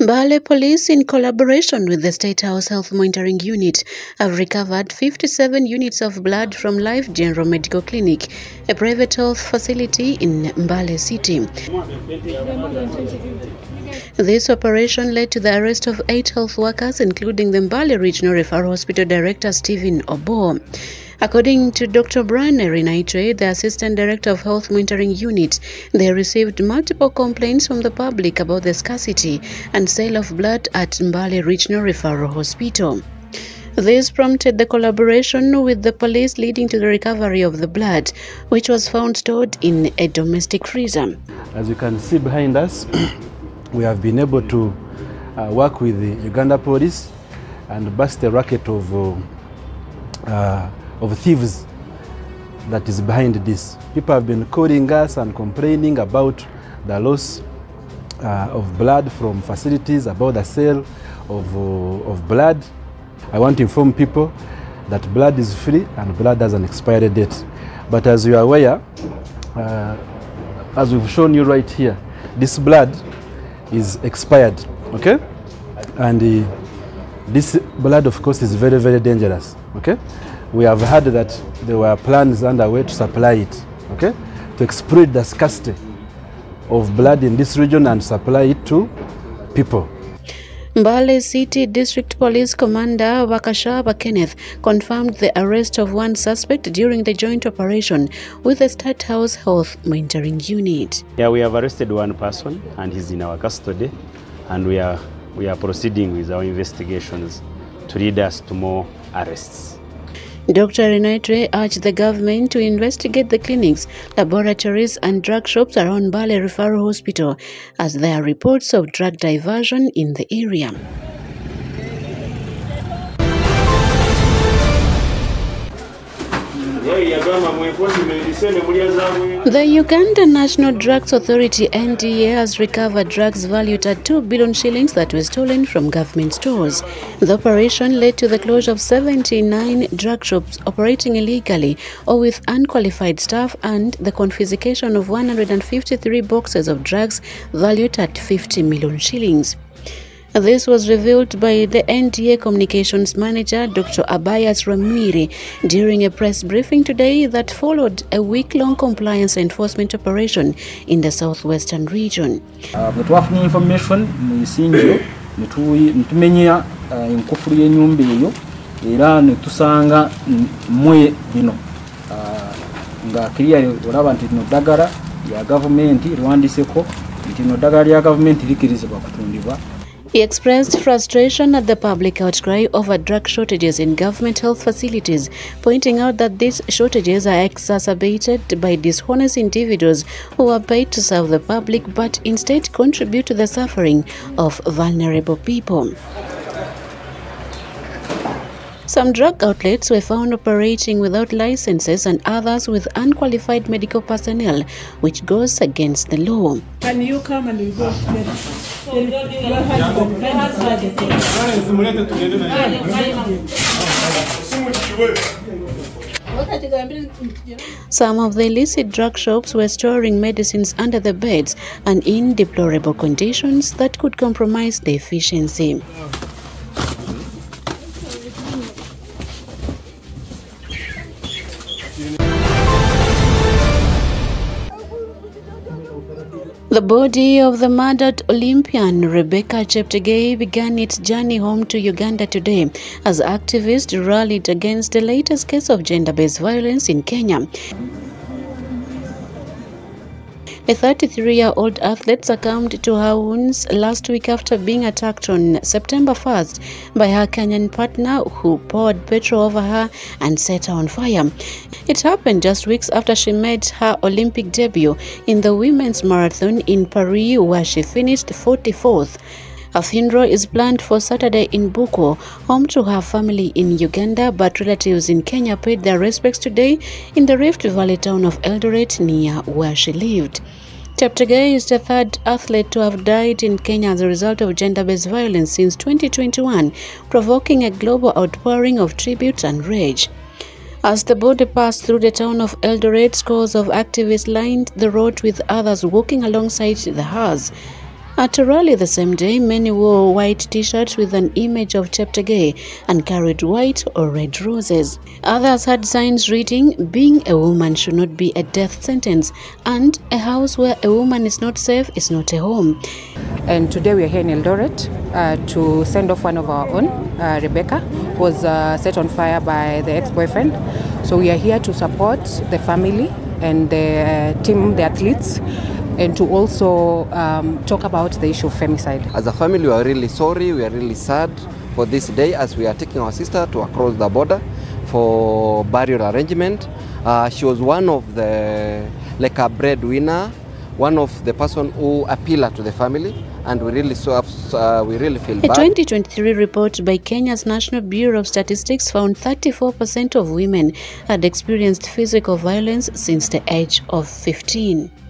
Mbale Police, in collaboration with the State House Health Monitoring Unit, have recovered 57 units of blood from Life General Medical Clinic, a private health facility in Mbale City. This operation led to the arrest of 8 health workers, including the Mbale Regional Referral Hospital Director Stephen Obo. According to Dr. Brian Erinaitre, the Assistant Director of Health Monitoring Unit, they received multiple complaints from the public about the scarcity and sale of blood at Mbale Regional Referral Hospital. This prompted the collaboration with the police, leading to the recovery of the blood, which was found stored in a domestic freezer. As you can see behind us, we have been able to work with the Uganda Police and bust a racket of thieves that is behind this. People have been calling us and complaining about the loss of blood from facilities, about the sale of blood. I want to inform people that blood is free and blood has an expiry date. But as you are aware, as we've shown you right here, this blood is expired, okay? And this blood, of course, is very, very dangerous, okay? We have heard that there were plans underway to supply it, okay? To exploit the scarcity of blood in this region and supply it to people. Mbale City District Police Commander Wakashaba Kenneth confirmed the arrest of one suspect during the joint operation with the State House Health Monitoring Unit. Yeah, we have arrested one person and he's in our custody, and we are proceeding with our investigations to lead us to more arrests. Dr. Erinaitre urged the government to investigate the clinics, laboratories and drug shops around Mbale Referral Hospital, as there are reports of drug diversion in the area. The Uganda National Drugs Authority (NDA) has recovered drugs valued at 2 billion shillings that were stolen from government stores. The operation led to the closure of 79 drug shops operating illegally or with unqualified staff, and the confiscation of 153 boxes of drugs valued at 50 million shillings. This was revealed by the NDA Communications Manager, Dr. Abayas Ramiri, during a press briefing today that followed a week-long compliance enforcement operation in the southwestern region. Bwetwafunye information muisinjo netumenya enkufulu y'ennyumba eyo era netusanga mwe bino nga clear olaba nti no ddagala ya gavumenti lwandiseko nti no ddagala lya gavumenti likirizibwa kutundibwa. He expressed frustration at the public outcry over drug shortages in government health facilities, pointing out that these shortages are exacerbated by dishonest individuals who are paid to serve the public but instead contribute to the suffering of vulnerable people. Some drug outlets were found operating without licenses and others with unqualified medical personnel, which goes against the law. Can you come and we go together? Some of the illicit drug shops were storing medicines under the beds and in deplorable conditions that could compromise the efficiency. The body of the murdered Olympian Rebecca Cheptegei began its journey home to Uganda today as activists rallied against the latest case of gender-based violence in Kenya. A 33-year-old athlete succumbed to her wounds last week after being attacked on September 1st by her Kenyan partner, who poured petrol over her and set her on fire. It happened just weeks after she made her Olympic debut in the women's marathon in Paris, where she finished 44th. A funeral is planned for Saturday in Buko, home to her family in Uganda, but relatives in Kenya paid their respects today in the Rift Valley town of Eldoret, near where she lived. Cheptegei is the third athlete to have died in Kenya as a result of gender-based violence since 2021, provoking a global outpouring of tributes and rage. As the body passed through the town of Eldoret, scores of activists lined the road with others walking alongside the hearse. At a rally the same day, many wore white t-shirts with an image of Cheptegei and carried white or red roses. Others had signs reading, "Being a woman should not be a death sentence," and "A house where a woman is not safe is not a home." And today we are here in Eldoret to send off one of our own, Rebecca, who was set on fire by the ex-boyfriend. So we are here to support the family and the team, the athletes, and to also talk about the issue of femicide. As a family, we are really sorry, we are really sad for this day as we are taking our sister to across the border for burial arrangement. She was one of the, like a breadwinner, one of the person who appealed to the family, and we really feel bad. A 2023 report by Kenya's National Bureau of Statistics found 34% of women had experienced physical violence since the age of 15.